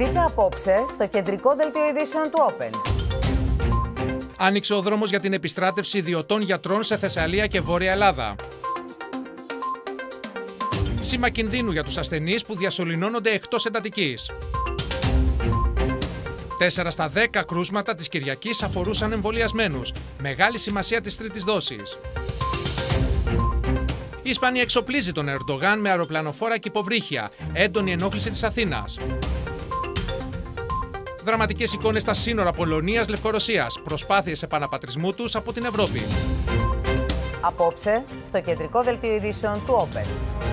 Δείτε απόψε στο κεντρικό δελτίο ειδήσεων του Open. Άνοιξε ο δρόμος για την επιστράτευση ιδιωτών γιατρών σε Θεσσαλία και Βόρεια Ελλάδα. Σήμα κινδύνου για τους ασθενείς που διασωληνώνονται εκτός εντατικής. 4 στα 10 κρούσματα της Κυριακής αφορούσαν εμβολιασμένους. Μεγάλη σημασία της τρίτης δόσης. Η Ισπανία εξοπλίζει τον Ερντογάν με αεροπλανοφόρα και υποβρύχια. Έντονη ενόχληση της Αθήνας. Δραματικές εικόνες στα σύνορα Πολωνίας-Λευκορωσίας. Προσπάθειες επαναπατρισμού τους από την Ευρώπη. Απόψε στο κεντρικό δελτίο ειδήσεων του Open.